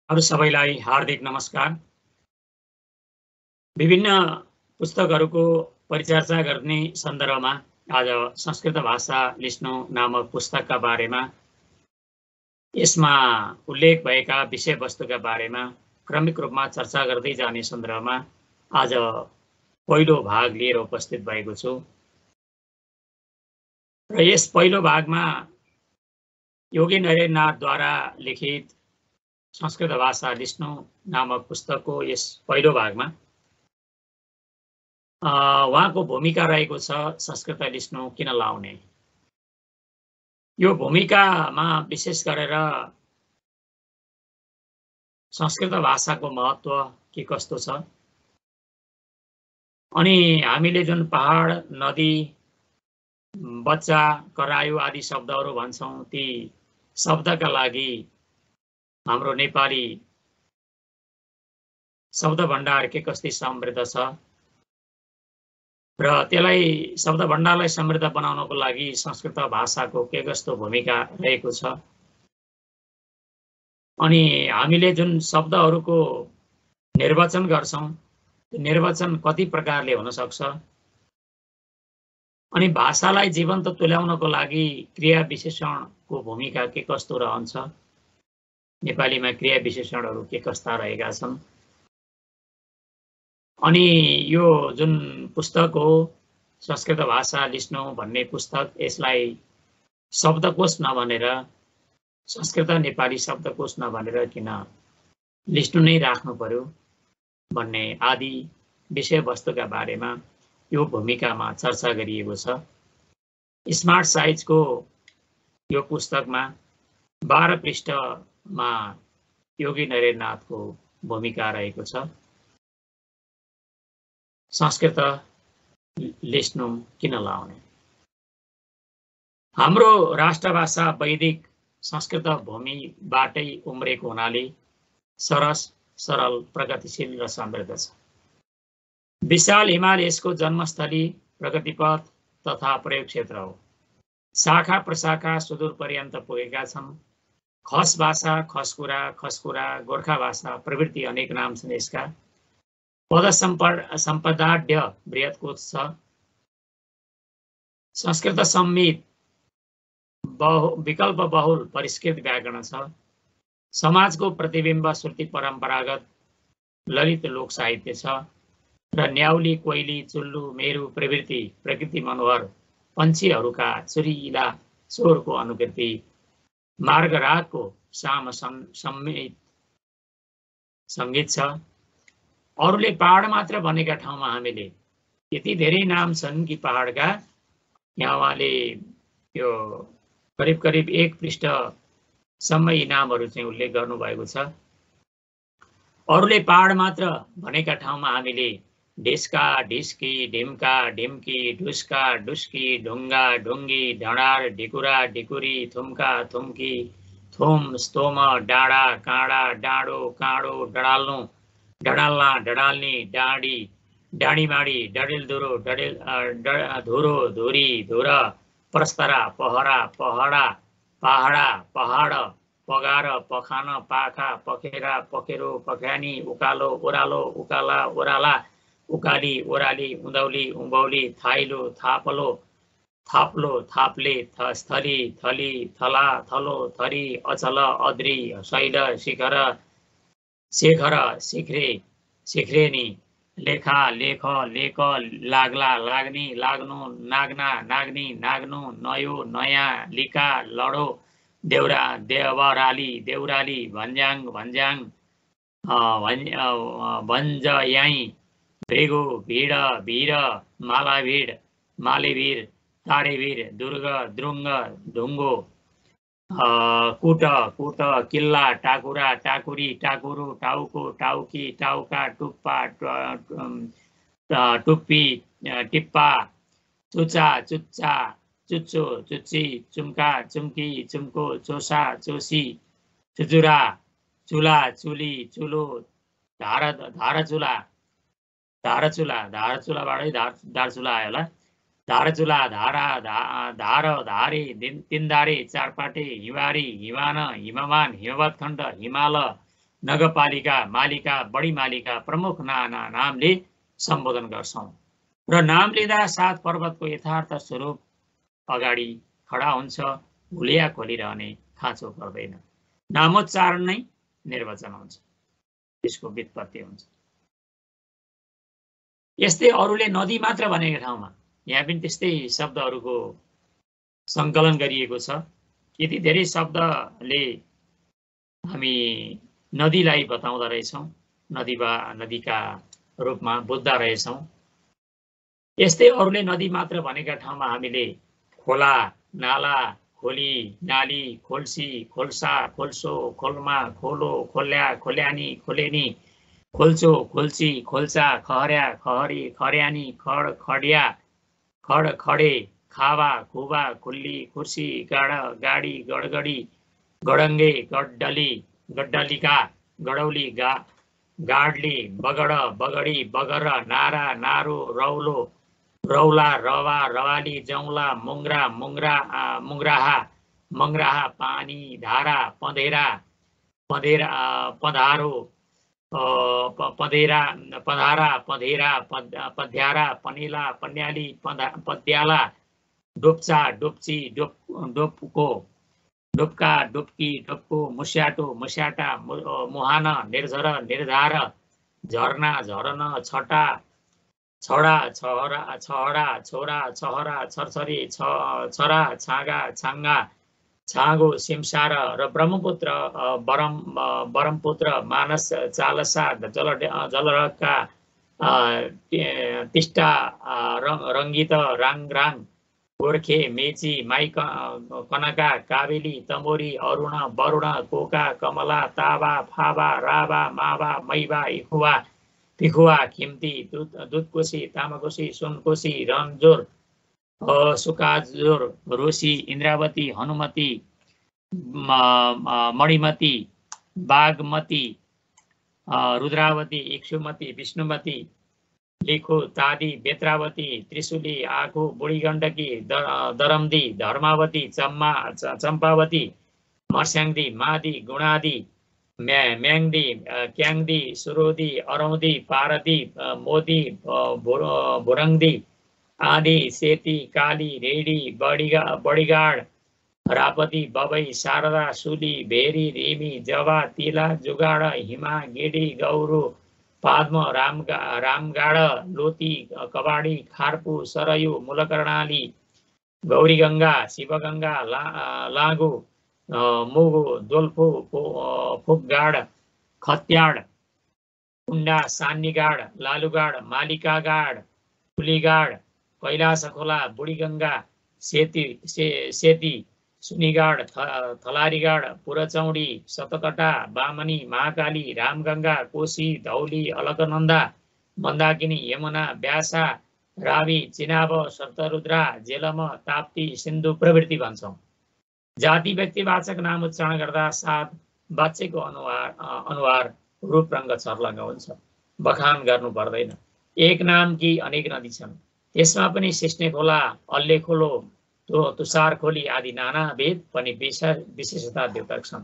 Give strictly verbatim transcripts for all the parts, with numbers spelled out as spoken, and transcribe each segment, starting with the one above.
अरु सबैलाई हार्दिक नमस्कार। विभिन्न पुस्तकहरूको परिचर्चा गर्ने सन्दर्भमा आज संस्कृत भाषा लिस्नु नामक पुस्तकका बारेमा, यसमा उल्लेख भएका विषयवस्तुका बारेमा क्रमिक रूपमा चर्चा गर्दै जाने सन्दर्भमा आज पहिलो भाग लिएर उपस्थित भएको छु। र यस पहिलो भागमा योगी नरेन्द्रनाथद्वारा लिखित संस्कृत भाषा लिस्नु नामक पुस्तकको यस पहिलो भागमा उहाँको भूमिका रहेको छ संस्कृत लिस्नु किन लाउने। यो भूमिकामा विशेष गरेर संस्कृत भाषाको महत्त्व के कस्तो छ, अनि हामीले जुन पहाड, नदी, बच्चा, करायो आदि शब्दहरू भन्छौँ, ती शब्दका लागि हाम्रो नेपाली शब्द भण्डार के कस्ती समृद्ध छ र त्यसलाई शब्द भण्डारलाई समृद्ध बनाउनको लागि संस्कृत भाषाको के कस्तो भूमिका रहेको छ, अनि हामीले जुन शब्दहरूको निर्वचन गर्छौँ त्यो निर्वचन कति प्रकारले हुन सक्छ, अनि भाषालाई जीवन्त तुल्याउनको लागि क्रिया विशेषणको भूमिका के कस्तो रहन्छ, नेपालीमा क्रिया विशेषणहरू के कस्ता रहेका छन्। अनि यो जुन पुस्तक हो संस्कृत भाषा लिस्नु भन्ने पुस्तक, यसलाई शब्दकोश नभनेर संस्कृत नेपाली शब्दकोश नभनेर किन लिस्नु नै राख्नु पर्यो भन्ने आदि विषयवस्तुका बारेमा यो भूमिकामा चर्चा गरिएको छ। स्मार्ट साइजको यो पुस्तकमा बाह्र पृष्ठमा योगी नरेन्द्रनाथको भूमिका रहेको छ। संस्कृत लिस्नु किन लाउने। हाम्रो राष्ट्रभाषा वैदिक संस्कृत भूमिबाटै उम्रेको हुनाले सरस, सरल, प्रगतिशील र समृद्ध छ। विशाल हिमाल यसको जन्मस्थली, प्रगतिपथ तथा प्रयोग क्षेत्र हो। शाखा प्रशाखा सुदूर पर्यन्त पुगेका छन्। खस भाषा, खसकुरा, खसकुरा, गोर्खा भाषा प्रभृति अनेक नाम छन् यसका। पद सम्पदाढ्य बृहत्कोश छ। संस्कृत संमित बहु विकल्प बहुल परिष्कृत व्याकरण छ। समाजको प्रतिबिम्ब श्रुति परम्परागत ललित लोक साहित्य छ र न्याउली, कोइली, चुल्लु, मेरु प्रभृति प्रकृति मनोहर पन्छीहरूका चुरिला स्वरको अनुकृति मार्गरागको साम सम्मित सङ्गीत छ। अरूले पहाड मात्र भनेका ठाउँमा हामीले यति धेरै नाम छन् कि पहाडका, यहाँ उहाँले यो करिब करिब एक पृष्ठसम्म यी नामहरू चाहिँ उल्लेख गर्नुभएको छ। अरूले पहाड मात्र भनेका ठाउँमा हामीले ढिस्का, ढिस्की, ढिम्का, ढिम्की, ढुस्का, ढुस्की, ढुङ्गा, ढुङ्गी, ढडार, ढिकुरा, ढिकुरी, थुम्का, थुम्की, थुम, स्तोम, डाँडा, काँडा, डाँडो, काँडो, डडाल्नु, डडाल्ना, डडाल्नी, डाँडी, डाँडीमाडी, डडेलधुरो, डडेल धुरो, धुरी, धुर, प्रस्तरा, पहरा, पहडा, पहाडा, पहाड, पगार, पखान, पाखा, पखेरा, पखेरो, पख्यानी, उकालो, ओरालो, उकाला, ओराला, उकाली, ओराली, उधौली, उभौली, थाइलो, थापलो, थाप्लो, थाप्ले, स्थली, थली, थला, थलो, थरी, अचल, अद्री, शैल, शिखर, शेखर, शिखरे, शिखरेनी, लेखा, लेख, लेक, लाग्ला, लाग्नी, लाग्नु, नाग्ना, नाग्नी, नाग्नु, नयो, नयाँ, लिका, लडो, देउरा, देवराली, देउराली, भन्ज्याङ, भन्ज्याङ, भन्जयाई, भृगु, भिड, भिर, मालाभिड, मालेभिर, तारेभिर, दुर्ग, द्रुङ्ग, ढुङ्गो, कुट, कुट, किल्ला, टाकुरा, टाकुरी, टाकुरु, टाउको, टाउकी, टाउका, टुप्पा, टुप्पी, टिप्पा, चुचा, चुच्चा, चुच्चो, चुच्ची, चुम्का, चुम्की, चुम्को, चोसा, चोसी, चुचुरा, चुला, चुली, चुलो, धार, धारचुला, धारचुला, धारचुलाबाटै धार धारचुला आयो होला। धारचुला, धारा, धार, धारे, तिनधारे, चारपाटे, हिवारी, हिमान, हिमवान, हिमवत्खण्ड, हिमाल, नगरपालिका मालिका बढी मालिका प्रमुख नाना नामले सम्बोधन गर्छौं र नाम लिँदा सात पर्वतको यथार्थ स्वरूप अगाडि खडा हुन्छ। भुलिया खोलिरहने खाँचो पर्दैन। नामोच्चारण नै निर्वचन हुन्छ, त्यसको व्युत्पत्ति हुन्छ। यस्तै अरूले नदी मात्र भनेको ठाउँमा यहाँ पनि त्यस्तै शब्दहरूको सङ्कलन गरिएको छ। यति धेरै शब्दले हामी नदीलाई बताउँदा रहेछौँ, नदी वा नदीका रूपमा बुझ्दा रहेछौँ। यस्तै अरूले नदी मात्र भनेका ठाउँमा हामीले खोला, नाला, खोली, नाली, खोल्सी, खोल्सा, खोल्सो, खोल्मा, खोलो, खोल्या, खोल्यानी, खोलेनी, खोल्चो, खोल्ची, खोल्चा, खहर्या, खहरी, खर्यानी, खड, खडिया, खड, खडे, खावा, खुबा, खुल्ली, खुर्सी, गाड, गाडी, गडगडी, गडङ्गे, गड्डली, गड्डलिका, गडौली, गा गाडली, बगड, बगडी, बगर, नारा, नारो, रौलो, रौला, रवा, रवाली, जौला, मुङ्ग्रा, मुङ्ग्रा, मुङ्ग्राहा, मङ्ग्राहा, पानी, धारा, पँधेरा, पँधेरा, पधारो, पँधेरा, पधारा, पँधेरा, पध्यारा, पनेला, पन्याली, पद्याला, डोप्चा, डोप्ची, डोप डोपको, डोप्का, डोप्की, डोप्को, मुस्याटो, मुस्याटा, मुहान, निर्झर, निर्धार, झर्ना, झरन, छटा, छडा, छहरा, छहडा, छोरा, छहरा, छरछरी, छरा, छागा, छाङ्गा, छाँगो, सिमसार र ब्रह्मपुत्र, बरम बरमपुत्र, मानस, चालसा, जल जलरका, टिस्टा, रङ्गित, राङराङ, गोर्खे, मेची, माई, कनका, काबेली, तमोरी, अरुण, वरुण, कोका, कमला, तावा, फावा, रावा, मावा, मैवा, इखुवा, पिखुवा, खिम्ती, दुधकोशी, तामाकोशी, सुनकोशी, रमजोर, सुकाजोर, रोशी, इन्द्रावती, हनुमती, मणिमती, बागमती, रुद्रावती, इक्षुमती, विष्णुमती, लेखो, तादी, बेत्रावती, त्रिशुली, आखु, बुढीगण्डकी, दरमदी, धर्मावती, चम्मा चम्पावती, मर्स्याङ्दी, मादी, गुणादी, म्या म्याङ्दी, क्याङ्दी, सुरोदी, अरौदी, पारदी, मोदी, भुरङ्दी, आदि, सेती, काली, रेडी, बडिगा बडिगाड, रापती, बबई, शारदा, सुली, भेरी, रेमी, जवा, तिला, जुगाड, हिमा, गेडी, गौरू, पाद्म, रामगा रामगाड, लोती, कबाडी, खार्पु, सरयु, मुलकर्णाली, गौरीगङ्गा, शिवगङ्गा, ला लागु, मुगु, दोल्फु, फुकगाड, खत्याड, कुण्डा, सान्नीगाड, लालुगाड, मालिकागाड, पुलीगाड, कैलाश खोला, बुढीगङ्गा, सेती से सेती, सुनिगाड, थलारीगाड, पुरचौडी, सतकटा, बामनी, महाकाली, रामगङ्गा, कोशी, धौली, अलकनन्दा, मन्दाकिनी, यमुना, व्यासा, रावी, चिनाब, सप्तरुद्रा, जेलम, ताप्ती, सिन्धु प्रवृत्ति भन्छौँ। जाति व्यक्तिवाचक नाम उच्चारण गर्दा साथ वाच्यको अनुहार अनुहार रूप रङ्ग छर्लङ्ग हुन्छ। बखान गर्नु पर्दैन। एक नाम कि अनेक नदी छन्, त्यसमा पनि सिस्ने खोला, अल्ले खोलो, तुषार खोली आदि नाना भेद पनि विशेषता द्योतक छन्।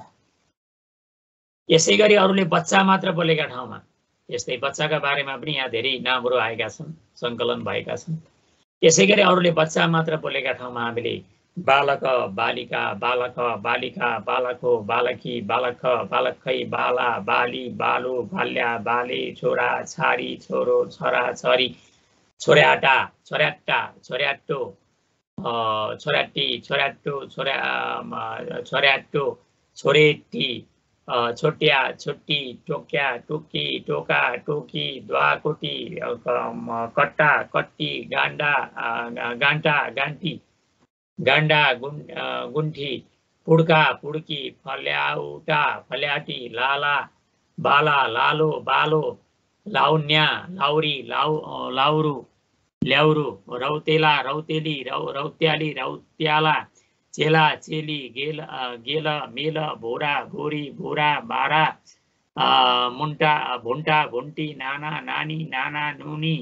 यसै गरी अरूले बच्चा मात्र बोलेका ठाउँमा यस्तै बच्चाका बारेमा पनि यहाँ धेरै नामहरू आएका छन्, सङ्कलन भएका छन्। यसै गरी अरूले बच्चा मात्र बोलेका ठाउँमा हामीले बालक, बालिका, बालक, बालिका, बालको, बालकी, बालक, बालखै, बाला, बाली, बालु, बाल्या, बाले, छोरा, छारी, छोरो, छोरा, छोरी, छोर्याटा, छोर्याट्टा, छोर्याट्टो, छोर्याट्टी, छोर्याट्टो, छोर्या छोर्याट्टो, छोरेटी, छोट्या, छोट्टी, टोक्या, टोकी, टोका, टोकी, द्वाकोटी, कट्टा, कट्टी, गान्डा, गान्टा, गान्टी, गान्डा, गुन् गुन्ठी, पुड्का, पुड्की, फल्याउटा, फल्याटी, लाला, बाला, लालो, बालो, लाउन्या, लाउरी, लाउ लाउरू, ल्याउरू, रौतेला, रौतेली, रौ रौत्याली, रौत्याला, चेला, चेली, गेल गेल, मेल, भोरा, भोरी, भोरा, बारा, मुन्टा, भुन्टा, भुन्टी, नाना, नानी, नाना, नुनी,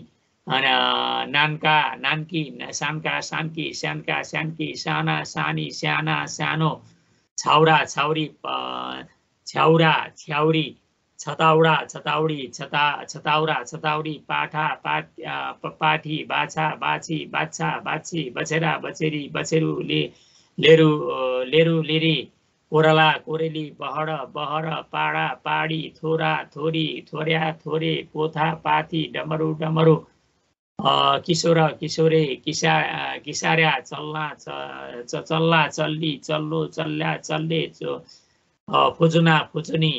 नानका, नानकी, सानका, सानकी, स्यानका, स्यानकी, साना, सानी, स्याना, सानो, छाउरा, छाउरी, छ्याउरा, छ्याउरी, छताउडा छताउडी छता छताउरा छताउडी पाठा पाठ पाठी बाछा बाछी बाछा बाछी बछेरा बछेरी बछेरु ले लेरु लेरु लिरी कोरला कोरेली बहड बहर पाडा पाडी थोरा थोरी थोर्या थोरे पोथा पाथी डमरु डमरु किशोर किशोरे किसा किसार्या चल्ला चल्ला चल्ली चल्लो चल्ल्या चल्ले फुचुना फुचुनी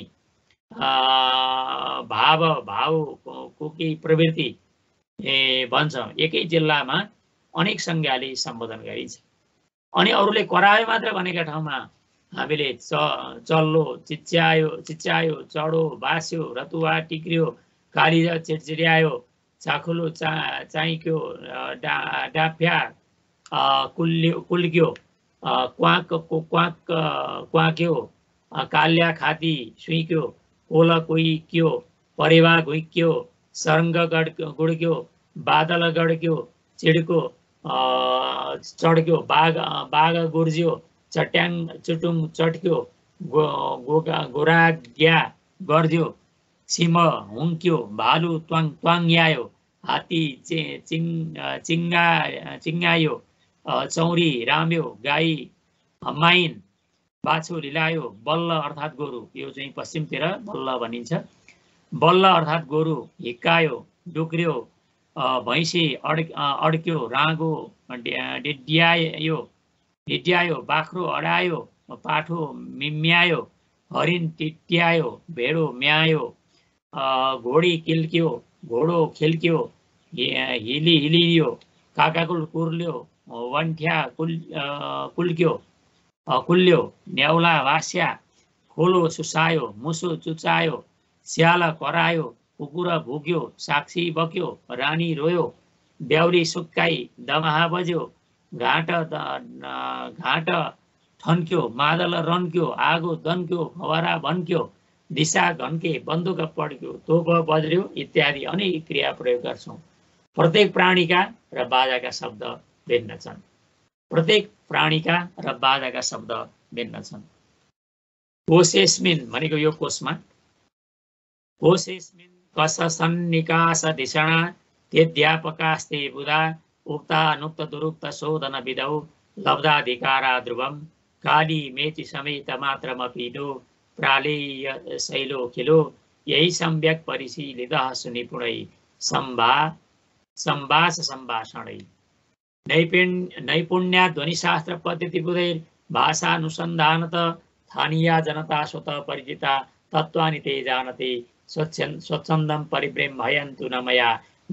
भाव भाउ कुकी प्रवृत्ति भन्छ। एकै जिल्लामा अनेक संज्ञाले सम्बोधन गरिन्छ। अनि अरूले करायो मात्र भनेका ठाउँमा हामीले च चल्लो चिच्यायो चिच्यायो चढो बास्यो रतुवा टिक्रियो कालिज चिडचिड्यायो चाखुलो चा चाइक्यो डा डाफ्या कुल्यो कुल्क्यो क्वाक क्वाक क्वाक्यो काल्या खाती सुइक्यो कोल कुइक्यो परेवा घुइक्यो सरङ्ग गड गुड्क्यो बादल गड्क्यो चिड्को चड्क्यो बाघ बाघ गुर्ज्यो चट्याङ चुटुङ चट्क्यो गो गोगा गोराग्या गर्ज्यो सिंह हुङ्क्यो भालु त्वाङ त्वाङ्यायो हात्ती चे चिङ चिङ्गा चिङ्गायो चौरी राम्यो गाई माइन बाछु लिलायो बल्ल अर्थात् गोरु। यो चाहिँ पश्चिमतिर बल्ल भनिन्छ। बल्ल अर्थात् गोरु हिक्कायो डुक्रियो भैँसी अड अड्क्यो राँगो डिड्यायो डिड्यायो बाख्रो अडायो पाठो मिम्यायो हरिण टिट्यायो भेडो म्यायो घोडी किल्क्यो घोडो खिल्क्यो हिली हिलियो काकाकुल कुर्ल्यो वन्ठ्या कुल कुल्क्यो कुल्यो न्याउला भास्या खोलो सुसायो मुसो चुचायो स्याल करायो कुकुर भुक्यो साक्षी बक्यो रानी रोयो ब्याउरी सुक्काई दमाहा बज्यो घाट घाट ठन्क्यो मादल रन्क्यो आगो दन्क्यो फवारा भन्क्यो दिशा घन्के बन्दुक पड्क्यो तोप बज्र्यो इत्यादि अनेक क्रिया प्रयोग गर्छौँ। प्रत्येक प्राणीका र बाजाका शब्द भिन्न छन्। प्रत्येक प्राणीका र बाजाका शब्द भिन्न छन्। कोशेस्मिन भनेको यो कोशमा कोशेस्मिन कस सन्निकास धिषणा तेध्यापकास्ते बुधा उक्ता नुक्त दुरुक्त शोधन विधौ लब्धाधिकारा ध्रुवम काली मेची समेत मात्रमपीडो प्रालेय शैलो खिलो यही सम्यक परिशीलितः सुनिपुणै सम्भा सम्भाष सम्भाषणै नैपुण्या ध्वनिशास्त्र पद्धति बुधैर भाषानुसन्धानत स्थानीया जनता स्वतः परिचिता तत्त्वानि ते जानते स्वच्छन्दं परिब्रह्मयन्तु न मया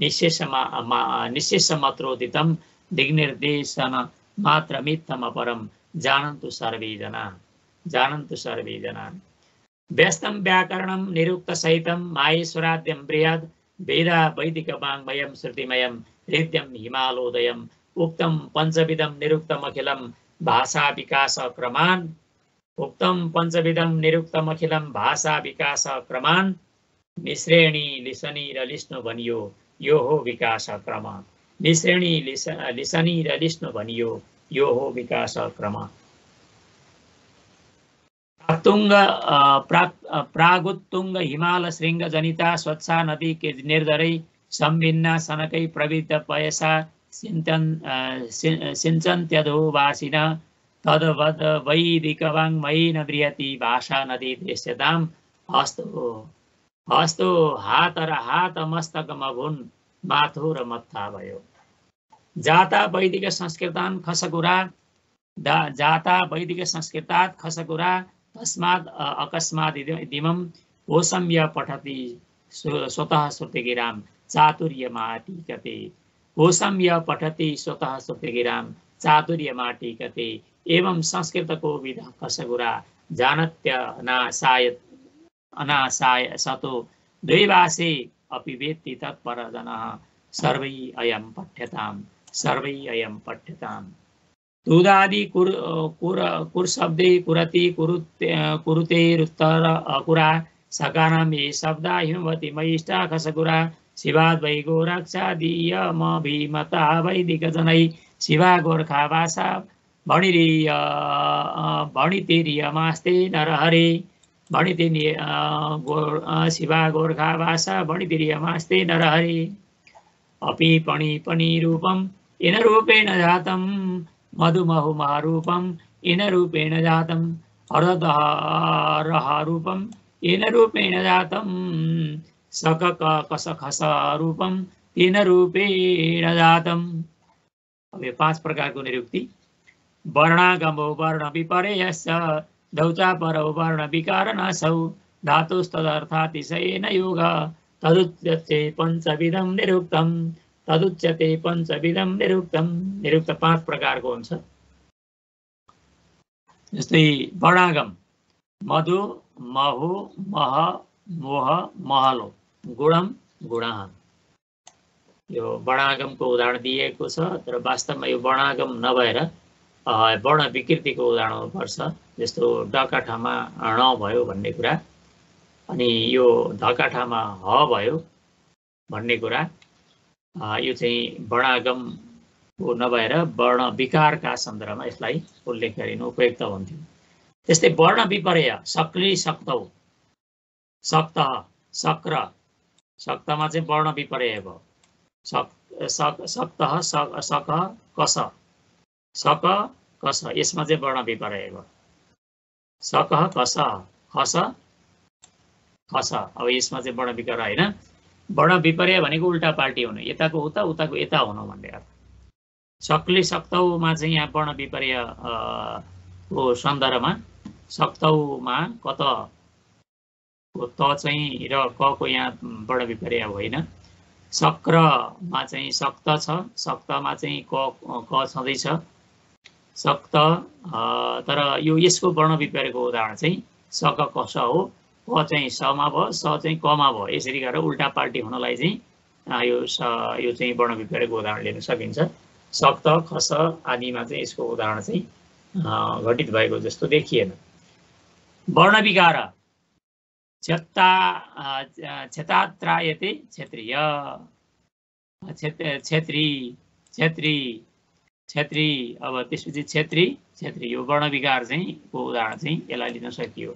निःशेषमात्रोदितं दिग्निर्देशन मात्रमित्थमपरं जानन्तु सर्वे जना जानन्तु सर्वे जना। व्यस्तं व्याकरणं निरुक्तसहितं माहेश्वराद्यं बृहद् वेदा वैदिक वाङ्मयं श्रुतिमयं हृद्यं हिमालोदयं उक्तं पञ्चविधं निरुक्तमखिलं भाषा विकास क्रमान् उक्तं पञ्चविधं निरुक्तमखिलं भाषा विकास क्रमान् निश्रेणी लिसनी र लिस्नु भनियो यो हो विकास क्रम। निश्रेणी लिस लिसनी र लिस्नु भनियो यो हो विकास क्रम। प्रागुत्तुङ्ग प्रागुत्तुङ्ग हिमाल शृङ्ग जनिता स्वच्छा नदी के निर्धरै सम्भिन्ना सनकै प्रवृत्त पयसा सिञ्चन सिञ्चन्त्यधो वासिन तद्वद वैदिक वाङ्मयी न बृहति भाषा नदी दृश्यताम् हस्तो हस्तो हात र हात मस्तक मभुन माथो र मत्था भयो। जाता वैदिक संस्कृतान् खसगुरा जाता वैदिक संस्कृतात् खसगुरा तस्मात् अकस्मात् इदं कोशम्य पठति स्वतः श्रुतिगिरां चातुर्यमाटीकते कोशम्य पठति स्वतः श्रुतिगिरां चातुर्यमाटीकते एवं संस्कृतको विध खसगुरा जानत्य अनासाय अनासाय सतो द्वैभाषे अपि वेत्ति तत्परजनः सर्वै अयं पठ्यताम् सर्वै अयं पठ्यताम्। तुदादि कुर कुर कुरशब्दे कुरति कुरुते कुरुतेरुत्तर अकुरा सकानां ये शब्दा हिमवती महिष्ठा खसगुरा शिवाद वै गोरक्षादीयमभिमता वैदिकजनै शिवा गोर्खा भाषा भणिरीय भणितिर्यमास्ते नरहरे भणितिनी गोर शिवा गोर्खा भाषा भणितिरियमास्ते नरहरि अपि पणि पनि रूपम येन रूपेण जातं मधुमहु महारूपम येन रूपेण जातं हरदह रूपम येन रूपेण जातं सकक कसखस रूपम तेन रूपेण जातं। अब यो पांच प्रकारको निरुक्ति। वर्णागमो वर्ण विपर्ययश्च दौचापरो वर्ण विकारणसौ धातुस्तदर्थातिशयेन योग तदुच्यते पंचविधम निरुक्तम तदुच्यते पंचविधम निरुक्तम। निरुक्त पांच प्रकारको हुन्छ। जस्तै वर्णागम मधु महु मह मोह महलो गुणम गुणः। यो वर्णागमको उदाहरण दिएको छ, तर वास्तवमा यो वर्णागम नभएर वर्ण विकृतिको उदाहरण हुनुपर्छ। जस्तो डका ठाउँमा ण भयो भन्ने कुरा, अनि यो धका ठाउँमा ह भयो भन्ने कुरा, यो चाहिँ वर्णागम हो नभएर वर्ण विकारका सन्दर्भमा यसलाई उल्लेख गरिनु उपयुक्त हुन्थ्यो। त्यस्तै वर्ण विपर्य सक्ली सक्तौ सक्त सक्र सक्तमा चाहिँ वर्ण विपर्य भयो। सक सक सक्त सक सक कस सक कस यसमा चाहिँ वर्ण विपर्य भयो। सक कस खस खस अब यसमा चाहिँ वर्ण विकार होइन। वर्ण विपर्य भनेको उल्टा पाल्टी हुनु, यताको उता उताको यता हुनु भन्ने अर्थ। सक्ली सक्तौमा चाहिँ यहाँ वर्ण विपर्य को सन्दर्भमा सक्तौमा कत त चाहिँ र क को यहाँ वर्ण विपर्य होइन। सक्रमा चाहिँ सक्त छ, सक्तमा चाहिँ क क छँदैछ सक्त, तर यो यसको वर्ण विपर्यको उदाहरण चाहिँ सक कस हो। क चाहिँ समा भयो, स चाहिँ कमा भयो। यसरी गरेर उल्टा पाल्टी हुनलाई चाहिँ यो स यो चाहिँ वर्ण विपर्यको उदाहरण लिन सकिन्छ। सक्त खस आदिमा चाहिँ यसको उदाहरण चाहिँ घटित भएको जस्तो देखिएन। वर्ण विकार क्षता क्षतात्रायते क्षेत्रीय क्षेत्री क्षेत्री क्षेत्री अब त्यसपछि क्षेत्री क्षेत्री यो वर्ण विकार चाहिँ को उदाहरण चाहिँ यसलाई लिन सकियो।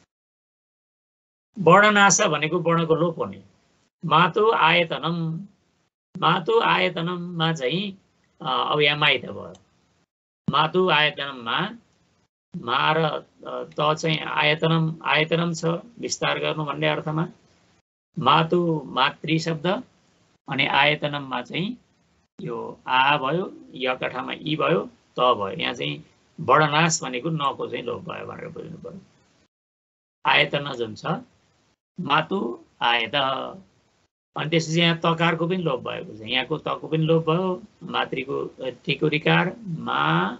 वर्णनाश भनेको वर्णको लोप हुने। मातु आयतनम मातु आयतनममा चाहिँ अब यहाँ माइत भयो। मातु आयतनममा मा र त चाहिँ आयतनम आयतनम छ विस्तार गर्नु भन्ने अर्थमा। मातु मातृ शब्द अनि आयतनममा चाहिँ यो आ भयो, यका ठाउँमा इ भयो, त भयो। यहाँ चाहिँ वर्णनाश भनेको नको चाहिँ लोप भयो भनेर बुझ्नु पर्यो। आयतन जुन छ मातु आयत, अनि त्यसपछि यहाँ तकारको पनि लोप भएको छ। यहाँको तको पनि लोप भयो, मातृको टीको ऋकार मा,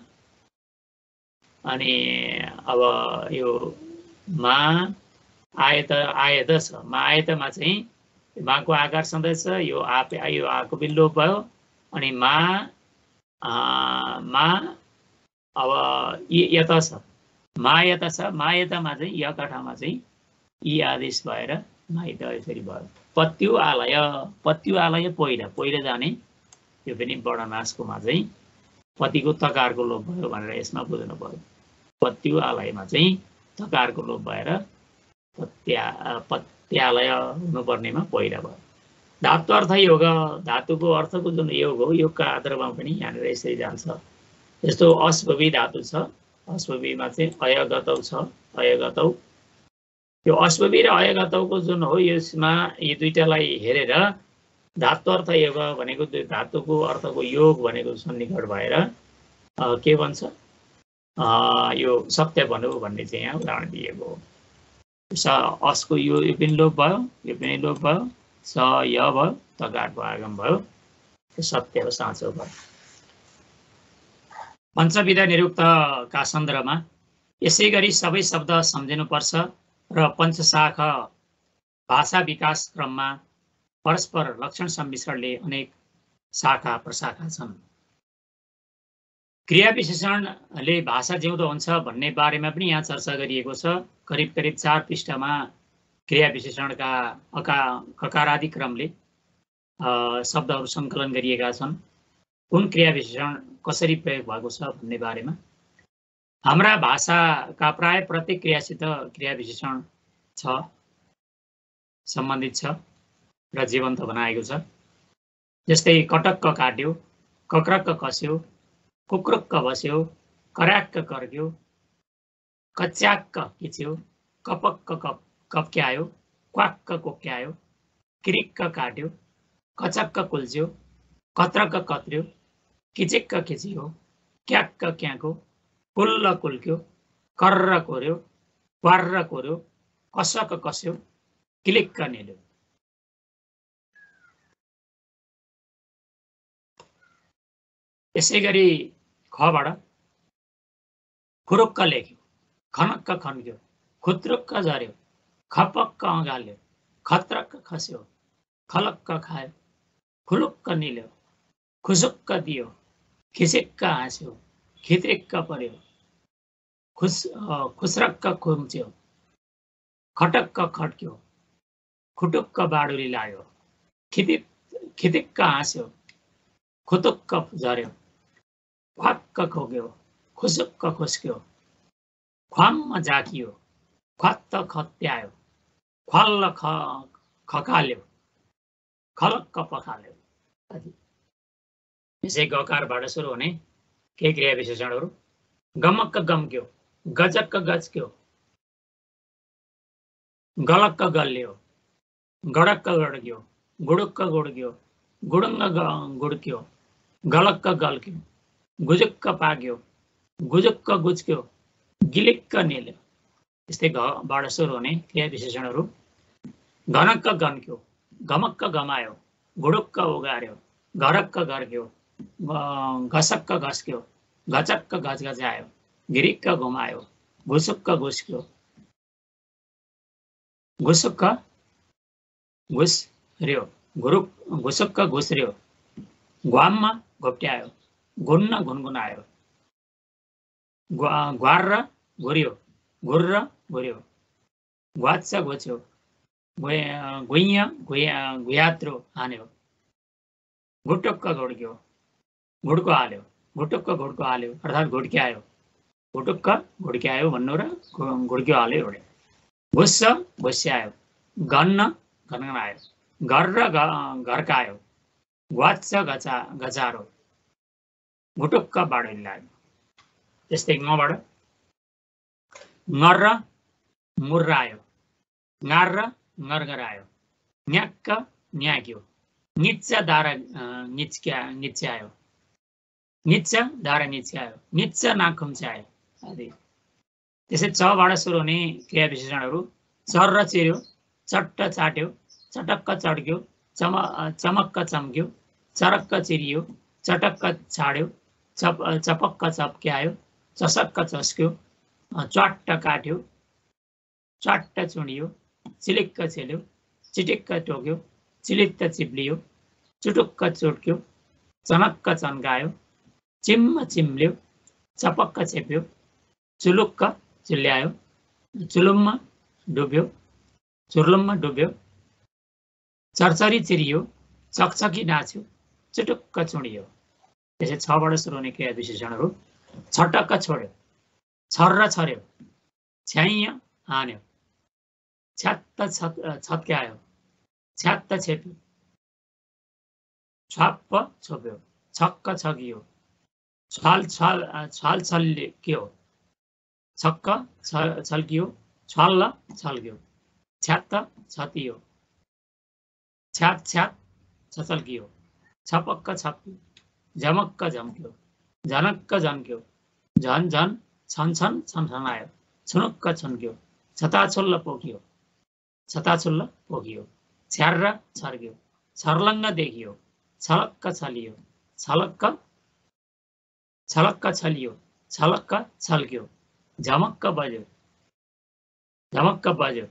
अनि अब यो मा आयत आयत छ। मा आयतमा चाहिँ माको आकार सधैँ छ, यो आ यो आको पनि लोप भयो। अनि मा मा अब यत छ, मायत छ। मायतमा चाहिँ यका ठाउँमा चाहिँ यी आदेश भएर माइत यसरी भयो। पत्यु आलय पत्यु आलय पहिला पहिला जाने, यो पनि वर्णनाशकोमा चाहिँ पतिको तकारको लोप भयो भनेर यसमा बुझ्नु पर्यो। पत्यु आलयमा चाहिँ तकारको लोप भएर पत्या पत्यालय हुनुपर्नेमा पहिला भयो। धातु अर्थ योग धातुको अर्थको जुन योग हो, योगका आधारमा पनि यहाँनिर यसरी जान्छ। जस्तो अस्भवी धातु छ, अस्भवीमा चाहिँ अयगतौ छ, अयगतौ। यो अस्भवी र अयगतौको जुन हो यसमा यी दुईटालाई हेरेर धातु अर्थ योग भनेको धातुको अर्थको योग भनेको सन्निकट भएर के भन्छ यो सत्य भन्नु भन्ने चाहिँ यहाँ उदाहरण दिएको हो। अस्को यो यो पनि लोप भयो, यो पनि लोप भयो, स य भयो, तकारको आगम भयो, सत्य हो साँचो भयो। पञ्चविधा निरुक्तका सन्दर्भमा यसै गरी सबै शब्द सम्झिनुपर्छ र पञ्चशाखा भाषा विकास क्रममा परस्पर लक्षण सम्मिश्रणले अनेक शाखा प्रशाखा छन्। क्रिया विशेषणले भाषा जिउँदो हुन्छ भन्ने बारेमा पनि यहाँ चर्चा गरिएको छ। करिब करिब चार पृष्ठमा क्रिया विशेषणका अका ककारादि क्रमले शब्दहरू सङ्कलन गरिएका छन्। कुन क्रिया विशेषण कसरी प्रयोग भएको छ भन्ने बारेमा हाम्रा भाषाका प्राय प्रत्येक क्रियासित क्रिया विशेषण छ सम्बन्धित छ र जीवन्त बनाएको छ। जस्तै कटक्क काट्यो, कक्रक्क कस्यो, कुक्रुक्क बस्यो, कराक्क कर्क्यो, कच्याक्क किच्यो, कपक्क कप कप्क्यायो, क्वाक्क कोक्यायो, किरिक्क काट्यो, कचक्क कुल्च्यो, कत्रक्क कत्र्यो, किचिक्क खिचियो, क्याक्क क्याको, कुल्ल कुल्क्यो, कर्र कोर्यो, क्वार्र कोर्यो, कसक कस्यो, किलिक्क निल्यो। यसै गरी खबाट खुरुक्क लेख्यो, खनक्क खन्क्यो, खुत्रुक्क झर्यो, खपक्क अँगाल्यो, खत्रक्क खस्यो, खलक्क खायो, खुलुक्क निल्यो, खुसुक्क दियो, खिसिक्क हाँस्यो, खित्रिक्क पर्यो, खुस खुस्रक्क खुम्च्यो, खटक्क खट्क्यो, खुटुक्क बाडुली लाग्यो, खितिक खितिक्क हाँस्यो, खुतुक्क झर्यो, ख्वाक्क खोक्यो, खुसुक्क खुस्क्यो, ख्वाम्म झाकियो, ख्वात्त खत्यायो, ख्वाल्ल ख खकाल्यो, खलक्क पखाल्यो आदि। यसै गकारबाट सुरु हुने केही क्रिया विशेषणहरू। गमक्क गम्क्यो, गजक्क गज्क्यो, गलक्क गल्ल्यो, गडक्क गड्क्यो, गुडुक्क गुड्क्यो, गुडुङ्ग गुड्क्यो, गलक्क गल्क्यो, गुजुक्क पाक्यो, गुजुक्क गुच्क्यो, गिलिक्क निल्यो। यस्तै घबाट सुरु हुने क्रिया विशेषणहरू। घनक्क घन्क्यो, घमक्क घमायो, गुडुक्क उगार्यो, घरक्क घर्क्यो, घसक्क घस्क्यो, घचक्क घचघचायो, घिरिक्क घुमायो, घुसुक्क घुस्क्यो, घुसुक्क घुस्र्यो, घुरुक घुसुक्क घुस्र्यो, घ्वाम्म घोप्ट्यायो, घुन्न घुनघुनायो, घ्वार्र घुर्यो, घुर्र घुर्यो, घ्वाच्च घोच्यो, घुइँय घुयात्रो हान्यो, घुटुक्क घुड्क्यो, घुड्को हाल्यो, घुटुक्क घुड्को हाल्यो अर्थात् घुड्क्यायो, घुटुक्क घुड्क्यायो भन्नु र घुड्क्यो हाल्यो एउटै। घुस्स घुस्यायो, घन्न घनघनायो, घर्र घर्कायो, घ्वाच्च घचा घचारो, घुटुक्क बाडुली लाग्यो। त्यस्तै ngबाट ngर्र मुर्रायो, ngaर्र ngर्गरायो, न्याक्क न्याक्यो, निच्च दारा निच्क्या निच्यायो, निच्च दारा निच्यायो, निच्च नाक खुम्च्यायो आदि। त्यसै चबाट सुरु हुने क्रिया विशेषणहरू। चर्र चिर्यो, चट्ट चाट्यो, चटक्क चड्क्यो, चम चमक्क चम्क्यो, चरक्क चिरियो, चटक्क छाड्यो, चप चपक्क चप्क्यायो, चसक्क चस्क्यो, च्वाट्ट काट्यो, च्वाट्ट चुँडियो, चिलिक्क चेल्यो, चिटिक्क टोक्यो, चिलित्त चिप्लियो, चुटुक्क चुट्क्यो, चनक्क चन्कायो, चिम्म चिम्ल्यो, चपक्क चेप्यो, चुलुक्क चिल्ल्यायो, चुलुम्म डुब्यो, चुर्लुम्म डुब्यो, चरचरी चिरियो, चकचकी नाच्यो, चुटुक्क चुँडियो। त्यसै छबाट सुरु हुने क्रिया विशेषणहरू। छटक्क छोड्यो, छर्र छर्यो, छ्याइय हान्यो, छ्यात्त छत्क्यायो, छ्यात्त छेप्यो, छ्वाप्प छोप्यो, छक्क छकियो, छाल छाल छाल छल्क्यो, छक्क छल्कियो, छल्ल छल्क्यो, छ्यात्त छतियो, छ्याप छ्याप छचल्कियो, छपक्क छप्क्यो, झमक्क झम्क्यो, झनक्क झन्क्यो, झन झन छन छन छनछनायो, छुनुक्क छुन्क्यो, छताछुल्ल पोखियो, छताछुल्ल पोखियो, छ्यार्र छर्क्यो, छर्लङ्ग देखियो, छलक्क छलियो, छलक्क छलक्क छलियो, छलक्क छल्क्यो, झमक्क बज्यो, झमक्क बज्यो,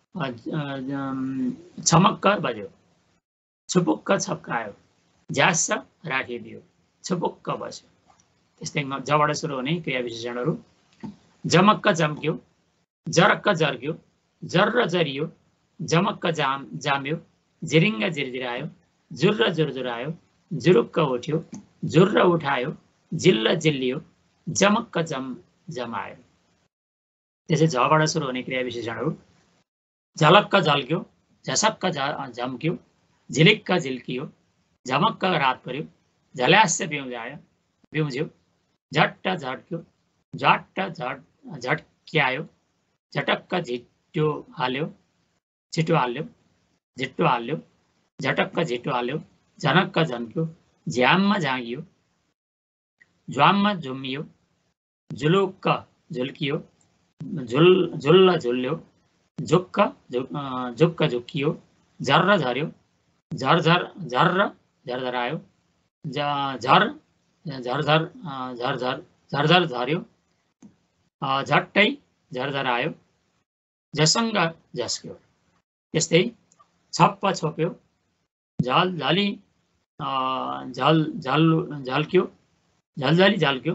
छमक्क बज्यो, छुपुक्क छप्कायो, झ्यास्स राखिदियो, छुपुक्क बस्यो। त्यस्तै जबाट सुरु हुने क्रिया विशेषणहरू। जमक्क जम्क्यो, जरक्क जर्क्यो, जर्र जरियो, जमक्क जाम जाम्यो, जिरिङ्ग जिरजिरायो, जुर्र जुरजुरायो, जुरुक्क उठ्यो, जुर्र उठायो, जिल्ल जिल्लियो, जमक्क जम जमायो। त्यसै झबाट सुरु हुने क्रिया विशेषणहरू। झलक्क झल्क्यो, झसक्क झ- झम्क्यो, झिलिक्क झिल्कियो, झमक्क रात पर्यो, झल्यास्य बिउजायो बिउज्यो, झट्ट झट्क्यो, झट्ट झट झट्क्यायो, झटक्क झिट्यो हाल्यो छिटो हाल्यो, झिट्टो हाल्यो, झटक्क झिटो हाल्यो, झनक्क झन्क्यो, झ्याममा झाँगियो, झ्वाममा झुम्मियो, झुलुक्क झुल्कियो, झुल झुल्ल झुल्ल्यो, झुक्क झुक अँ, झुक्क झुक्कियो, झर्र झर्यो, झरझर झर्र झरझरायो, झ- झर झरझर अँ, झरझर झरझर झर्यो, अँ, झट्टै झरझरायो, झसङ्ग झस्क्यो। त्यस्तै छप्प छोप्यो, झल झली अँ, झल झल झल्क्यो, झलझली झल्क्यो,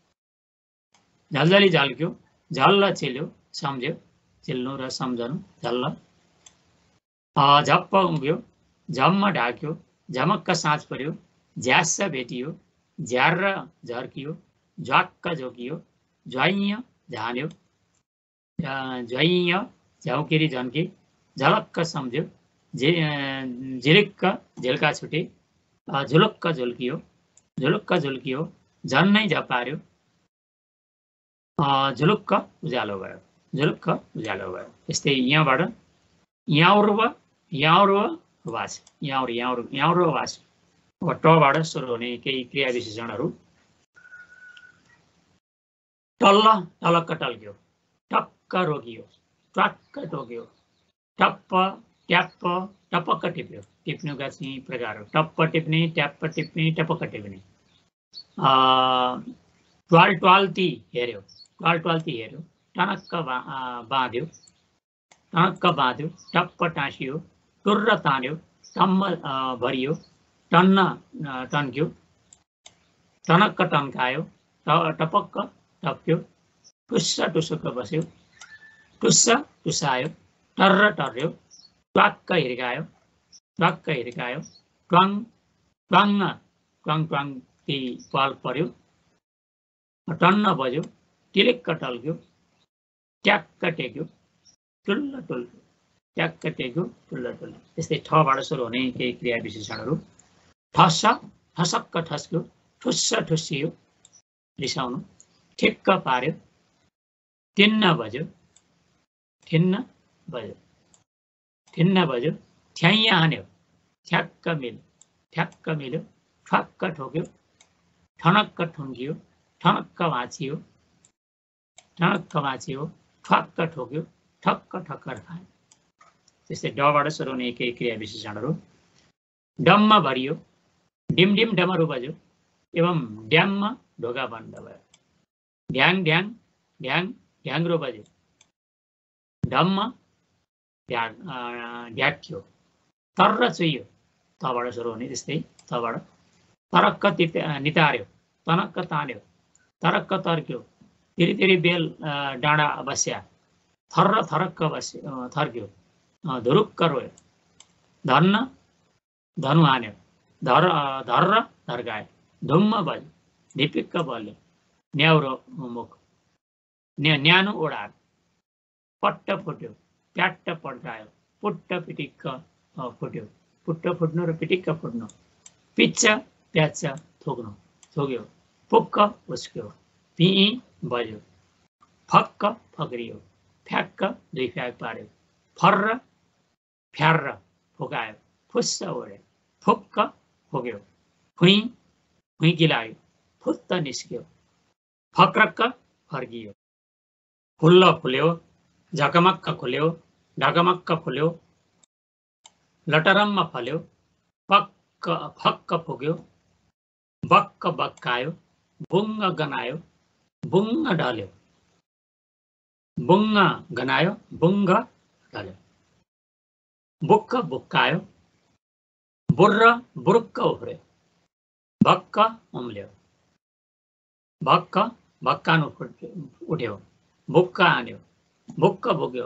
झलझली झल्क्यो, झल्ल चिल्यो, सम्झ्यो, चिल्नु र सम्झनु, झल्ल। अँ, झप्प उम्ब्यो, झम्म ढाक्यो, झमक्क साँझ पर्यो, झ्यास्स भेटियो, झ्यार्र झर्कियो, झ्वाक्क झोकियो, झ्वाइँय झान्यो, अँ, झ्वाइँय झ्याउकेरी झन्के, झलक्क सम्झ्यो, झि अँ, झिलिक्क झिल्का छुटे, अँ, झुलुक्क झुल्कियो, झुलुक्क झुल्कियो, झन्नै झपार्यो, अँ, झुलुक्क उज्यालो भयो, झुलुक्क उज्यालो भयो। यस्तै यहाँबाट याउर्व याउर्व वास याउर याउर याउर्व वास। अब टबाट सुरु हुने केही क्रिया विशेषणहरू। टल्ल टलक्क टल्क्यो, टक्क रोकियो, ट्वाक्क टोक्यो, टप्प ट्याप्प टपक्क टिप्यो। टिप्नुका चाहिँ प्रकारहरू टप्प टिप्ने, ट्याप्प टिप्ने, टपक्क टिप्ने। अँ, ट्वाल ट्वाल्ती हेऱ्यो, ट्वाल ट्वाल्ती हेऱ्यो, टनक्क बा- अँ, बाँध्यो, टनक्क बाँध्यो, टप्प टाँसियो, टुर्र तान्यो, टम्म अँ, भरियो, टन्न अँ, टन्क्यो, टनक्क टन्कायो, ट- टपक्क टप्क्यो, टुस्स टुसुक्क बस्यो, टुस्स टुसायो, टर्र टर्र्यो, ट्वाक्क हिर्कायो, ट्वाक्क हिर्कायो, ट्वाङ ट्वाङ्ग ट्वाङ ट्वाङ ती पाल पर्यो, टन्न बज्यो, टिलिक्क टल्क्यो, ट्याक्क टेक्यो, टुल्ल टुल्क्यो, ट्याक्क टेक्यो, टुल्ल टुल्क्यो। त्यस्तै ठबाट सुरु हुने केही क्रिया विशेषणहरू। ठस्स ठसक्क ठस्क्यो, ठुस्स ठुस्सियो, रिसाउनु, ठिक्क पार्यो, टिन्न बज्यो, ठिन्न बज्यो, ठिन्न बज्यो, ठ्याइँ हान्यो, ठ्याक्क मिल्यो, ठ्याक्क मिल्यो, ठ्वाक्क ठोक्यो, ठनक्क ठुङ्गियो, ठनक्क भाँचियो, ठनक्क भाँचियो, ठ्वाक्क ठोक्यो, ठक्क ठक्कर खायो। त्यस्तै डबाट सुरु हुने केही क्रिया विशेषणहरू। डम्म भरियो, डिम डिम डमरु बज्यो, एवं ड्याम्म ढोका बन्द भयो, ढ्याङ ढ्याङ ढ्याङ ढ्याङ्ग्रो बज्यो, डम्म ढ्या अँ, ढ्याक्यो, तर्र चुइयो। तबाट सुरु हुने त्यस्तै तबाट। तरक्क तित नितार्यो, तनक्क तान्यो, तरक्क तर्क्यो, तिरी तिरी बेल अँ, डाँडा बस्या, थर्र थरक्क बस्यो अँ, थर्क्यो, अँ, धुरुक्क रोयो, धन्न धनु हान्यो, धर अँ, धर्र धर्कायो, धुम्म बज्यो, ढिपिक्क बल्यो, न्याउरो मुख, न्या न्यानो ओढार, पट्ट फुट्यो, प्याट्ट पड्कायो, पुट्ट पिटिक्क अँ, फुट्यो, पुट्ट फुट्नु र पिटिक्क फुट्नु, पिच्च प्याच्च थोक्नु थोक्यो, पुक्क उस्क्यो, पिँ बज्यो, फक्क फक्रियो, फ्याक्क दुई फ्याक पार्यो, फर्र फ्यार्र फुकायो, फुस्स ओढ्यो, फुक्क फुक्यो, फुइँ फुइँकी लाग्यो, फुत्त निस्क्यो, फक्रक्क फर्कियो, फुल्ल फुल्यो, झकमक्क खुल्यो, ढकमक्क फुल्यो, लटरम्म फल्यो, पक्क फक्क फुक्यो, बक्क बक्कायो, बुङ्ग गनायो, बुङ्ग ढल्यो, बुङ्ग गनायो, बुङ्ग ढल्यो, बुक्क बुक्कायो, बुर्र बुरुक्क उफ्र्यो, भक्क उम्ल्यो, भक्क भक्कानु उठ्यो, भुक्क हान्यो, भुक्क भुक्यो,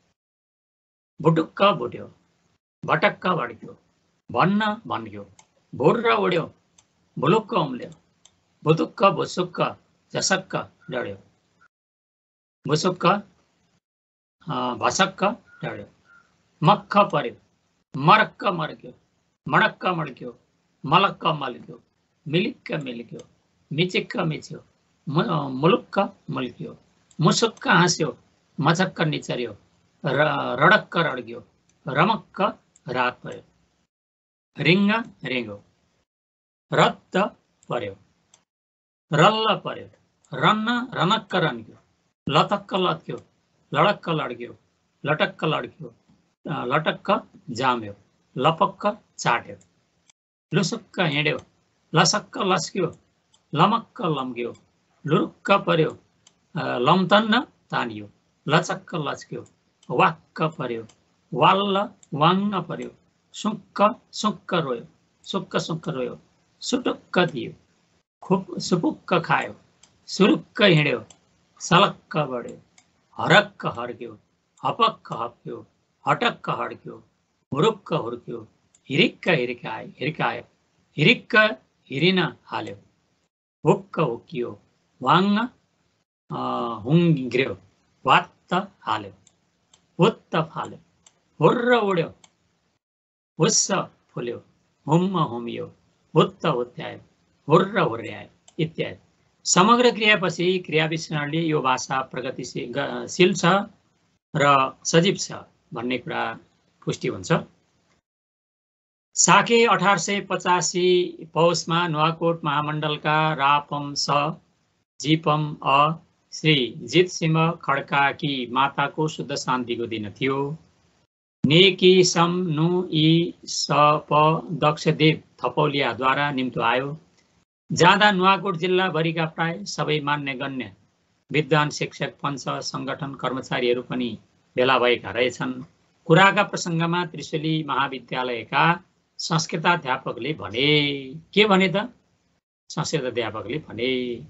भुटुक्क भुट्यो, भटक्क भड्क्यो, भन्न भन्क्यो, भुर्र उड्यो, भुलुक्क उम्ल्यो, भुतुक्क भुसुक्क झसक्क डढ्यो, भुसुक्क अँ, भसक्क डढ्यो, मक्ख पर्यो, मरक्क मर्क्यो, मडक्क मड्क्यो, मलक्क मल्क्यो, मिलिक्क मिल्क्यो, मिचिक्क मिच्यो, मुलुक्क मुल्क्यो, मुसुक्क हाँस्यो, मचक्क निचर्यो, रडक्क रड्क्यो, रमक्क रात पर्यो, रिङ्ग रिङ्गो, रत्त पर्यो, रल्ल पर्यो, रन्न रनक्क रन्क्यो, लतक्क लत्क्यो, लडक्क लड्क्यो, लटक्क लड्क्यो, लटक्क जाम्यो, लपक्क चाट्यो, लुसुक्क हिँड्यो, लसक्क लस्क्यो, लमक्क लम्क्यो, लुरुक्क पर्यो, लम्तन्न तानियो, लचक्क लच्क्यो, वाक्क पर्यो, वाल्ल वाङ्ग पर्यो, सुक्क सुक्क रोयो, सुक्क सुक्क रोयो, सुटुक्क दियो, खुप सुपुक्क खायो, सुरुक्क हिँड्यो, सलक्क बढ्यो, हरक्क हर्क्यो, हपक्क हप्क्यो, हटक्क हड्क्यो, हुरुक्क हुर्क्यो, हिरिक्क हिर्कायो, हिर्कायो, हिरिक्क हिरिन हाल्यो, हुक्क हुक्कियो, वाङ्ग हुङ्ग्र्यो, वात्त हाल्यो, हुत्त फाल्यो, हुर्र उड्यो, हुस्स फुल्यो, हुम्म हुम्मियो, हुत्त हुत्यायो, हुर्र हुर्र्यायो इत्यादि। समग्र क्रियापछि क्रिया विशेषणले यो भाषा प्रगतिशील छ र सजीव छ भन्ने कुरा पुष्टि हुन्छ। साके अठार सय पचासी पौषमा नुवाकोट महामण्डलका रापम स जीपम अ श्री जितसिंह खड्काकी माताको शुद्ध शान्तिको दिन थियो। नेकी सम नु ई स प दक्षदेव थपौलियाद्वारा निम्तो आयो। जाँदा नुवाकोट जिल्लाभरिका प्राय सबै मान्यगण्य विद्वान शिक्षक पञ्च सङ्गठन कर्मचारीहरू पनि भेला भएका रहेछन्। कुराका प्रसङ्गमा त्रिशुली महाविद्यालयका संस्कृताध्यापकले भने के भने त संस्कृत अध्यापकले भने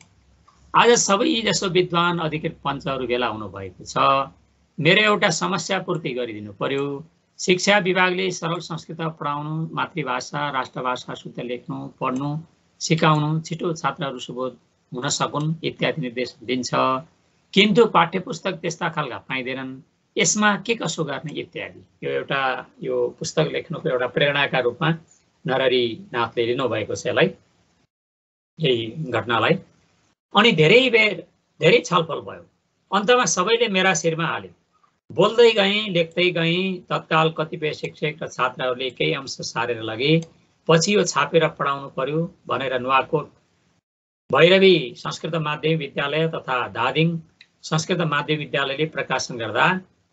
आज सबै जसो विद्वान अधिकृत पञ्चहरू भेला हुनुभएको छ। मेरो एउटा समस्या पूर्ति गरिदिनु पर्यो। शिक्षा विभागले सरल संस्कृत पढाउनु, मातृभाषा राष्ट्रभाषा शुद्ध लेख्नु पढ्नु सिकाउनु, छिटो छात्रहरू सुबोध हुन सकुन् इत्यादि निर्देश दिन्छ, किन्तु पाठ्यपुस्तक त्यस्ता खालका पाइँदैनन्। यसमा के कसो गर्ने इत्यादि। यो एउटा यो पुस्तक लेख्नुको एउटा प्रेरणाका रूपमा नरहरि नाथले लिनुभएको छ यसलाई, यही घटनालाई। अनि धेरै बेर धेरै छलफल भयो। अन्तमा सबैले मेरा शिरमा हाले। बोल्दै गएँ, लेख्दै गएँ। तत्काल कतिपय शिक्षक र छात्रहरूले केही अंश सारेर लगे। पछि यो छापेर पढाउनु पर्यो भनेर नुवाकोट भैरवी संस्कृत माध्यमिक विद्यालय तथा धादिङ संस्कृत माध्यमिक विद्यालयले प्रकाशन गर्दा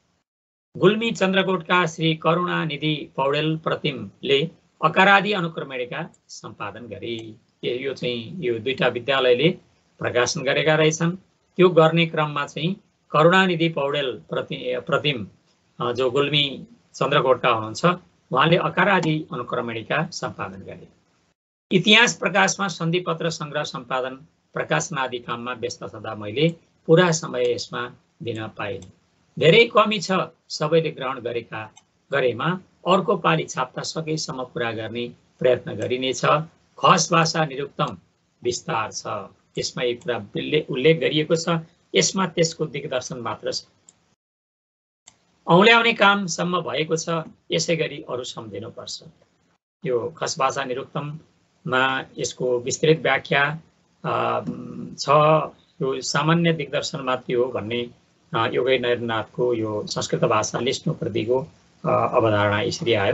गुल्मी चन्द्रकोटका श्री करुणा निधि पौडेल प्रतिमले अकारादि अनुक्रमणिका सम्पादन गरे। यो चाहिँ यो दुईटा विद्यालयले प्रकाशन गरेका रहेछन्। त्यो गर्ने क्रममा चाहिँ करुणानिधि पौडेल प्रति प्रतिम जो गुल्मी चन्द्रकोटका हुनुहुन्छ उहाँले अकारादि अनुक्रमणिका सम्पादन गरे। इतिहास प्रकाशमा सन्धिपत्र सङ्ग्रह सम्पादन प्रकाशन आदि काममा व्यस्त छँदा मैले पुरा समय यसमा दिन पाएँ। धेरै कमी छ। सबैले ग्रहण गरेका गरेमा अर्को पाली छाप्दा सकेसम्म पुरा गर्ने प्रयत्न गरिनेछ। खस भाषा निरुक्तम विस्तार छ, यसमा एक कुरा उल्लेख गरिएको छ। यसमा त्यसको दिग्दर्शन मात्र छ, औल्याउने कामसम्म भएको छ। यसै गरी अरू सम्झिनुपर्छ। यो खस भाषा निरुक्तममा यसको विस्तृत व्याख्या छ। यो सामान्य दिग्दर्शन मात्रै हो भन्ने योगेश नरेन्द्रनाथको यो संस्कृत भाषा लिस्नुप्रतिको अवधारणा यसरी आयो।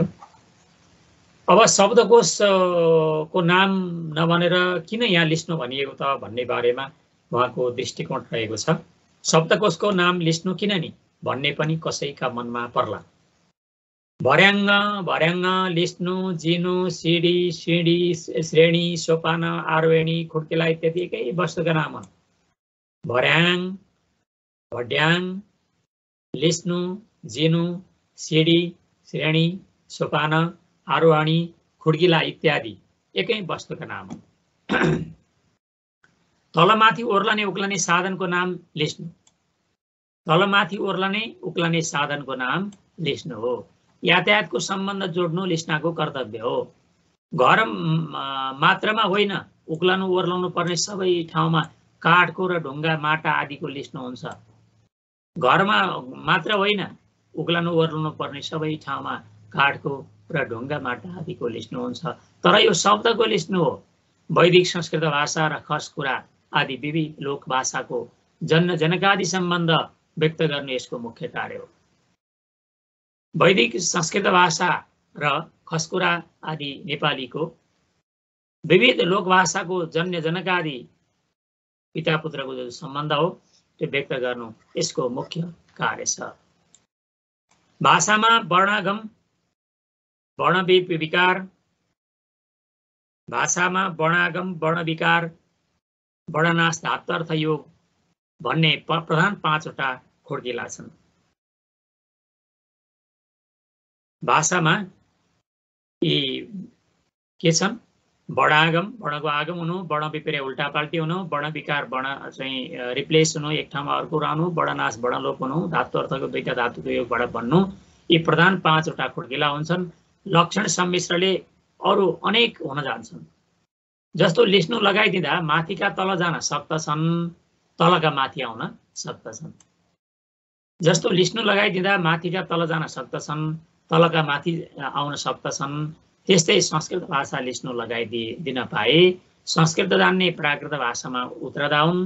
अब शब्दकोशको नाम नभनेर किन यहाँ लिस्नु भनिएको त भन्ने बारेमा उहाँको दृष्टिकोण रहेको छ। शब्दकोशको नाम लिस्नु किन नि भन्ने पनि कसैका मनमा पर्ला। भर्याङ्ग भर्याङ्ग लिस्नु जिनु सिडी सिडी श्रेणी सोपान आरोहणी खुड्किला इत्यादि एकै वस्तुका नाम हुन्। भर्याङ भड्याङ लिस्नु जिनु सिडी श्रेणी सोपान आरोहणी खुड्किला इत्यादि एकै वस्तुका नाम हुन्। तलमाथि ओर्लने उक्लने साधनको नाम लिस्नु। तलमाथि ओर्लने उक्लने साधनको नाम लिस्नु हो। यातायातको सम्बन्ध जोड्नु लिस्नाको कर्तव्य हो। घर मात्रमा होइन, उक्लनु ओर्लाउनु पर्ने सबै ठाउँमा काठको र ढुङ्गा माटा आदिको लिस्नु हुन्छ। घरमा मात्र होइन, उक्लानु ओर्लनु पर्ने सबै ठाउँमा काठको र ढुङ्गा माटा आदिको लिस्नुहुन्छ। तर यो शब्दको लिस्नु हो। वैदिक संस्कृत भाषा र खस कुरा आदि विविध लोक भाषाको जन्म जनकादि सम्बन्ध व्यक्त गर्नु यसको मुख्य कार्य हो। वैदिक संस्कृत भाषा र खसकुरा आदि नेपालीको विविध लोक भाषाको जन्य जनकादि पिता पुत्रको जो सम्बन्ध हो त्यो व्यक्त गर्नु यसको मुख्य कार्य छ। भाषामा वर्णागम वर्ण विकार भाषामा वर्णागम वर्ण विकार वर्णनाश धात्वर्थ योग भन्ने प्रधान पाँचवटा खुड्किला छन्। भाषामा यी के छन्? वर्णागम वर्णको आगम हुनु, वर्ण विपर्य उल्टा पाल्टी हुनु, वर्ण विकार वर्ण चाहिँ रिप्लेस हुनु, एक ठाउँमा अर्को रहनु, वर्णनाश वर्णलोप हुनु, धातु अर्थको दुईटा धातुको योगबाट बन्नु, यी प्रधान पाँचवटा खुड्किला हुन्छन्। लक्षण सम्मिश्रले अरू अनेक हुन जान्छन्। जस्तो लिस्नु लगाइदिँदा माथिका तल जान सक्दछन्, तलका माथि आउन सक्दछन्। जस्तो लिस्नु लगाइदिँदा माथिका तल जान सक्दछन्, तलका माथि आउन सक्दछन्। त्यस्तै संस्कृत भाषा लिस्नु लगाइदिए दिन पाए संस्कृत जान्ने प्राकृत भाषामा उत्रदा हुन्।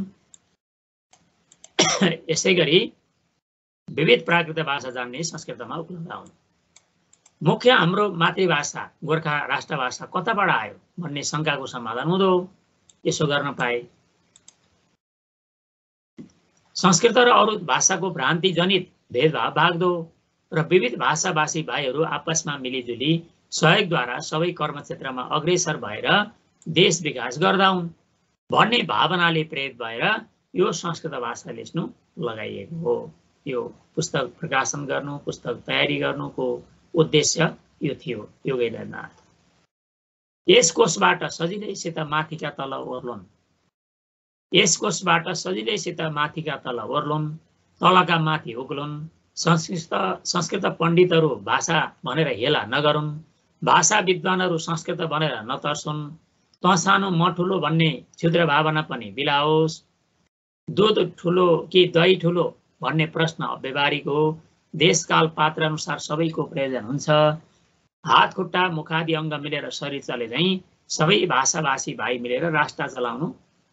यसै गरी विविध प्राकृत भाषा जान्ने संस्कृतमा उपलब्ध हुन्। मुख्य हाम्रो मातृभाषा गोर्खा राष्ट्रभाषा कताबाट आयो भन्ने शङ्काको समाधान हुँदो यसो गर्न पाए। संस्कृत र अरू भाषाको भ्रान्ति जनित भेदभाव भाग्दो र विविध भाषाभाषी भाइहरू आपसमा मिलिजुली सहयोगद्वारा सबै कर्मक्षेत्रमा अग्रसर भएर देश विकास गर्दा हुन् भन्ने भावनाले प्रेरित भएर यो संस्कृत भाषा लेख्नु लगाइएको हो। यो पुस्तक प्रकाशन गर्नु, पुस्तक तयारी गर्नुको उद्देश्य यो थियो योगेन्द्रनाथ। यस कोषबाट सजिलैसित माथिका तल ओर्लुन् यस कोषबाट सजिलैसित माथिका तल ओर्लुन् तलका माथि उक्लुन्। संस्कृत संस्कृत पण्डितहरू भाषा भनेर हेला नगरुन्, भाषा विद्वानहरू संस्कृत भनेर नतर्सुन्। तँ सानो म ठुलो भन्ने क्षुद्र भावना पनि बिलाओस्। दुध ठुलो कि दही ठुलो भन्ने प्रश्न व्यवहारिक हो। देशकाल पात्र अनुसार सबैको प्रयोजन हुन्छ। हात खुट्टा मुखादि अङ्ग मिलेर शरीर चले झैँ सबै भाषाभाषी भाइ मिलेर राष्ट्र चलाउनु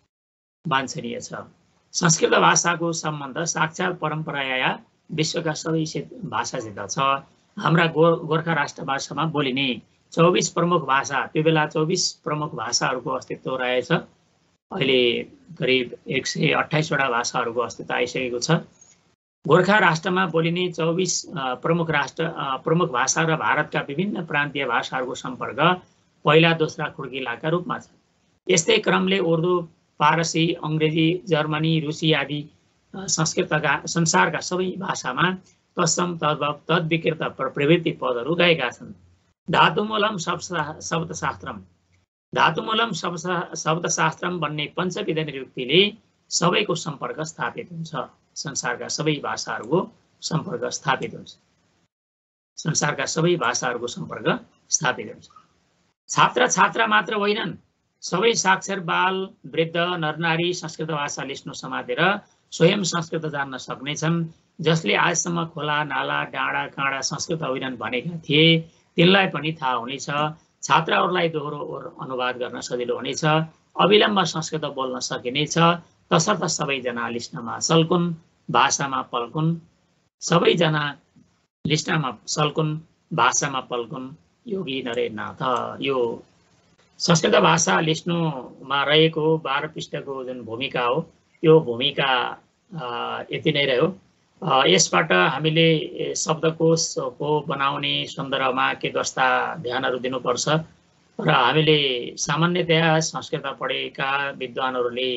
वाञ्छनीय छ। संस्कृत भाषाको सम्बन्ध साक्षात् परम्परा या विश्वका सबै भाषासित छ। हाम्रा गो गोर्खा राष्ट्र भाषामा बोलिने चौबिस प्रमुख भाषा, त्यो बेला चौबिस प्रमुख भाषाहरूको अस्तित्व रहेछ। अहिले करिब एक सय अठाइसवटा भाषाहरूको अस्तित्व आइसकेको छ। गोर्खा राष्ट्रमा बोलिने चौबिस प्रमुख राष्ट्र प्रमुख भाषा र भारतका विभिन्न प्रान्तीय भाषाहरूको सम्पर्क पहिला दोस्रा खुड्किलाका रूपमा छ। यस्तै क्रमले उर्दू, फारसी, अङ्ग्रेजी, जर्मनी, रुसी आदि संस्कृतका संसारका सबै भाषामा तत्सम तद्भव तद्विकृत प्रवृत्ति पदहरू गएका छन्। धातुमूलम शब्दशास्त्रम धातुमूलम शब्दशास्त्रम भन्ने पञ्चविध निरुक्तिले सबैको सम्पर्क स्थापित हुन्छ। संसारका सबै भाषाहरूको सम्पर्क स्थापित हुन्छ संसारका सबै भाषाहरूको सम्पर्क स्थापित हुन्छ। छात्र छात्रा मात्र होइनन्, सबै साक्षर बाल वृद्ध नरनारी संस्कृत भाषा लेख्नु समातेर स्वयं संस्कृत जान्न सक्नेछन्। जसले आजसम्म खोला नाला डाँडा काँडा संस्कृत होइनन् भनेका थिए तिनलाई पनि थाहा हुनेछ। छात्रहरूलाई दोहोरो अनुवाद गर्न सजिलो हुनेछ। अविलम्ब संस्कृत बोल्न सकिनेछ। तसर्थ सबैजना लिस्नमा सल्कुन्, भाषामा पल्कुन्। सबैजना लिस्नमा सल्कुन्, भाषामा पल्कुन्। योगी नरेन्द्रनाथ। यो संस्कृत भाषा लेख्नुमा रहेको बाह्र पृष्ठको जुन भूमिका हो यो भूमिका यति नै रह्यो। यसबाट हामीले शब्दकोशको बनाउने सन्दर्भमा के कस्ता ध्यानहरू दिनुपर्छ र हामीले सामान्यतया संस्कृत पढेका विद्वानहरूले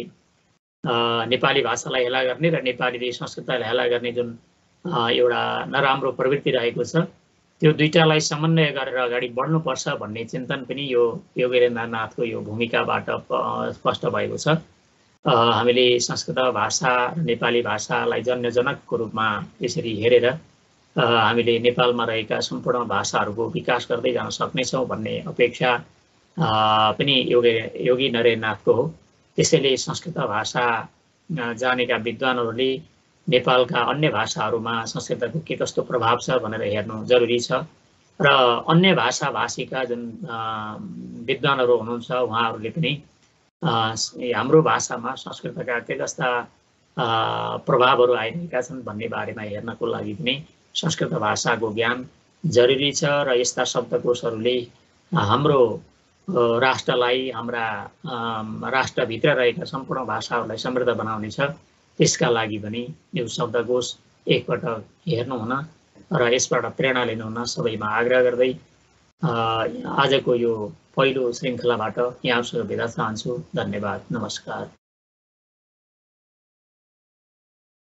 नेपाली भाषालाई हेला गर्ने र नेपालीले संस्कृतलाई हेला गर्ने जुन एउटा नराम्रो प्रवृत्ति रहेको छ त्यो दुईटालाई समन्वय गरेर अगाडि बढ्नुपर्छ भन्ने चिन्तन पनि यो योगेन्द्रनाथको यो भूमिकाबाट स्पष्ट भएको छ। हामीले संस्कृत भाषा नेपाली भाषालाई जन्यजनकको रूपमा यसरी हेरेर हामीले नेपालमा रहेका सम्पूर्ण भाषाहरूको विकास गर्दै जान सक्नेछौँ भन्ने अपेक्षा पनि योगी योगी नरेन्द्रनाथको हो। त्यसैले संस्कृत भाषा जानेका विद्वानहरूले नेपालका अन्य भाषाहरूमा संस्कृतको के कस्तो प्रभाव छ भनेर हेर्नु जरुरी छ र अन्य भाषा भाषीका जुन विद्वानहरू हुनुहुन्छ उहाँहरूले पनि हाम्रो भाषामा संस्कृतका के कस्ता प्रभावहरू आइरहेका छन् भन्ने बारेमा हेर्नको लागि पनि संस्कृत भाषाको ज्ञान जरुरी छ र यस्ता शब्दकोशहरूले हाम्रो राष्ट्रलाई हाम्रा राष्ट्रभित्र रहेका सम्पूर्ण भाषाहरूलाई समृद्ध बनाउनेछ। त्यसका लागि पनि यो शब्दकोश एकपटक हेर्नु हुन र यसबाट प्रेरणा लिनु हुन सबैमा आग्रह गर्दै आजको यो पहिलो श्रृङ्खलाबाट यहाँसँग बिदा चाहन्छु। धन्यवाद, नमस्कार।